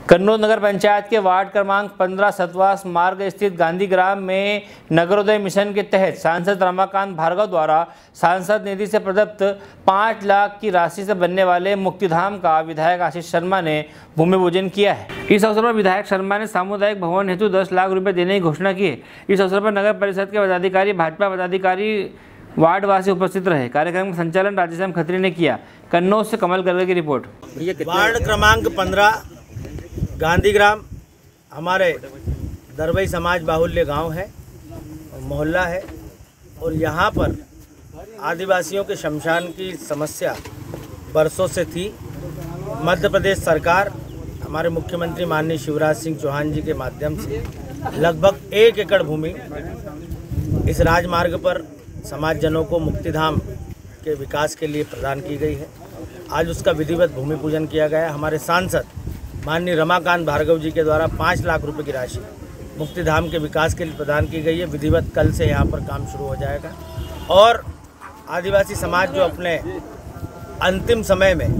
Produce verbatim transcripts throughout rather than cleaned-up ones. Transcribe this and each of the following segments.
कन्नौज नगर पंचायत के वार्ड क्रमांक पंद्रह सतवास मार्ग स्थित गांधी ग्राम में नगरोदय मिशन के तहत सांसद रमाकांत भार्गव द्वारा सांसद निधि से प्रदत्त पाँच लाख की राशि से बनने वाले मुक्तिधाम का विधायक आशीष शर्मा ने भूमि पूजन किया है। इस अवसर पर विधायक शर्मा ने सामुदायिक भवन हेतु दस लाख रुपए देने की घोषणा की है। इस अवसर पर नगर परिषद के पदाधिकारी, भाजपा पदाधिकारी, वार्डवासी उपस्थित रहे। कार्यक्रम का संचालन राजेश्याम खत्री ने किया। कन्नौज से कमल गर्ग की रिपोर्ट। वार्ड क्रमांक पंद्रह गांधी ग्राम हमारे दरबई समाज बाहुल्य गांव है, मोहल्ला है और यहाँ पर आदिवासियों के शमशान की समस्या बरसों से थी। मध्य प्रदेश सरकार हमारे मुख्यमंत्री माननीय शिवराज सिंह चौहान जी के माध्यम से लगभग एक एकड़ भूमि इस राजमार्ग पर समाजजनों को मुक्तिधाम के विकास के लिए प्रदान की गई है। आज उसका विधिवत भूमि पूजन किया गया। हमारे सांसद माननीय रमाकांत भार्गव जी के द्वारा पाँच लाख रुपए की राशि मुक्तिधाम के विकास के लिए प्रदान की गई है। विधिवत कल से यहाँ पर काम शुरू हो जाएगा और आदिवासी समाज जो अपने अंतिम समय में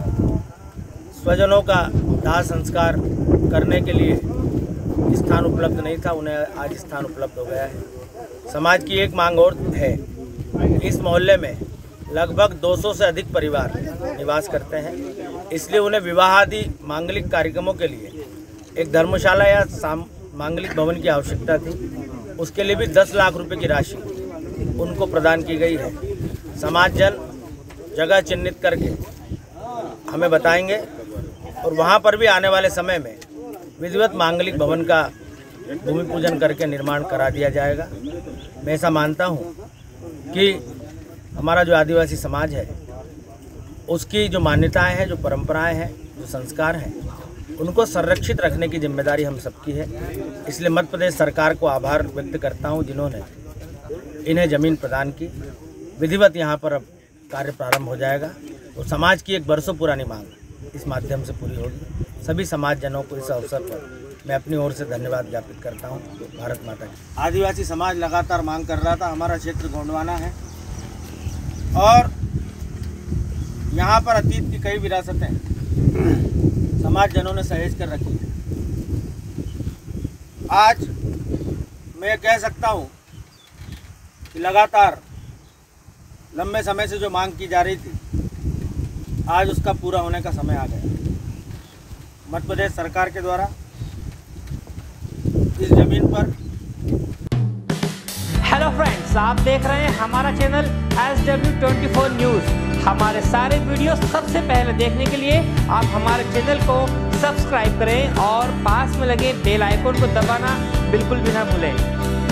स्वजनों का दाह संस्कार करने के लिए स्थान उपलब्ध नहीं था, उन्हें आज स्थान उपलब्ध हो गया है। समाज की एक मांग और है। इस मोहल्ले में लगभग दो सौ से अधिक परिवार निवास करते हैं, इसलिए उन्हें विवाह आदि मांगलिक कार्यक्रमों के लिए एक धर्मशाला या मांगलिक भवन की आवश्यकता थी। उसके लिए भी दस लाख रुपए की राशि उनको प्रदान की गई है। समाज जन जगह चिन्हित करके हमें बताएंगे और वहां पर भी आने वाले समय में विधिवत मांगलिक भवन का भूमि पूजन करके निर्माण करा दिया जाएगा। मैं ऐसा मानता हूं कि हमारा जो आदिवासी समाज है उसकी जो मान्यताएं हैं, जो परंपराएं हैं, जो संस्कार हैं, उनको संरक्षित रखने की जिम्मेदारी हम सबकी है। इसलिए मध्य प्रदेश सरकार को आभार व्यक्त करता हूं जिन्होंने इन्हें ज़मीन प्रदान की। विधिवत यहां पर अब कार्य प्रारंभ हो जाएगा और समाज की एक बरसों पुरानी मांग इस माध्यम से पूरी होगी। सभी समाजजनों को इस अवसर पर मैं अपनी ओर से धन्यवाद ज्ञापित करता हूं। भारत माता की। आदिवासी समाज लगातार मांग कर रहा था। हमारा क्षेत्र गोंडवाना है और यहाँ पर अतीत की कई विरासतें समाजजनों ने सहेज कर रखी है। आज मैं कह सकता हूँ कि लगातार लंबे समय से जो मांग की जा रही थी, आज उसका पूरा होने का समय आ गया। मध्य प्रदेश सरकार के द्वारा इस जमीन पर। हेलो फ्रेंड्स, आप देख रहे हैं हमारा channel S W twenty four news. हमारे सारे वीडियो सबसे पहले देखने के लिए आप हमारे चैनल को सब्सक्राइब करें और पास में लगे बेल आइकन को दबाना बिल्कुल भी ना भूलें।